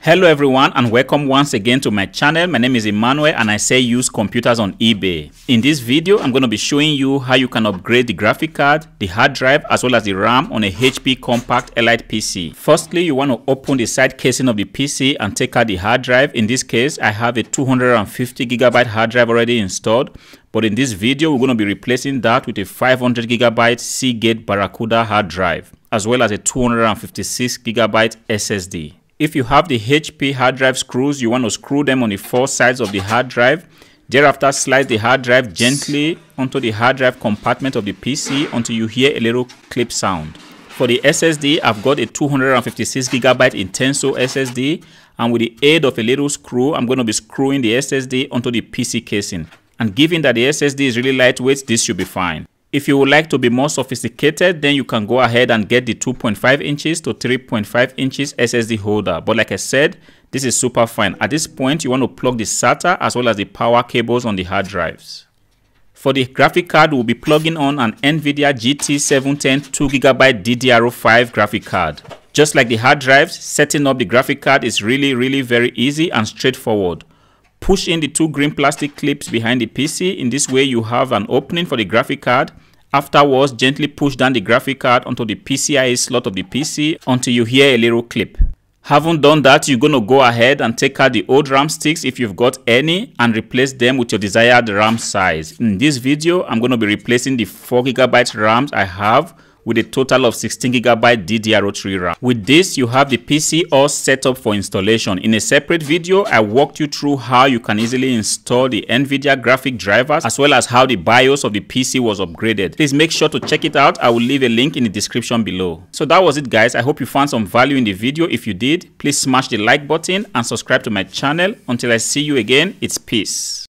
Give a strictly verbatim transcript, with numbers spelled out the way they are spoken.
Hello everyone and welcome once again to my channel. My name is Emmanuel and I sell used computers on eBay. In this video, I'm going to be showing you how you can upgrade the graphic card, the hard drive as well as the RAM on a H P Compaq Elite P C. Firstly, you want to open the side casing of the P C and take out the hard drive. In this case, I have a two hundred fifty gigabyte hard drive already installed. But in this video, we're going to be replacing that with a five hundred gigabyte Seagate Barracuda hard drive as well as a two hundred fifty-six gigabyte S S D. If you have the H P hard drive screws, you want to screw them on the four sides of the hard drive. Thereafter, slide the hard drive gently onto the hard drive compartment of the P C until you hear a little clip sound. For the S S D, I've got a two hundred fifty-six gigabyte Intenso S S D, and with the aid of a little screw, I'm going to be screwing the S S D onto the P C casing. And given that the S S D is really lightweight, this should be fine. If you would like to be more sophisticated, then you can go ahead and get the two point five inches to three point five inches S S D holder. But like I said, this is super fine. At this point, you want to plug the SATA as well as the power cables on the hard drives. For the graphic card, we'll be plugging on an NVIDIA G T seven ten two gigabyte D D R five graphic card. Just like the hard drives, setting up the graphic card is really, really very easy and straightforward. Push in the two green plastic clips behind the P C. In this way, you have an opening for the graphic card. Afterwards, gently push down the graphic card onto the P C I E slot of the P C until you hear a little clip. Having done that, you're going to go ahead and take out the old RAM sticks if you've got any and replace them with your desired RAM size. In this video, I'm going to be replacing the four gigabyte RAMs I have with a total of sixteen gigabyte D D R three RAM. With this, you have the P C all set up for installation. In a separate video, I walked you through how you can easily install the NVIDIA graphic drivers as well as how the BIOS of the P C was upgraded. Please make sure to check it out. I will leave a link in the description below. So that was it, guys. I hope you found some value in the video. If you did, please smash the like button and subscribe to my channel. Until I see you again, it's peace.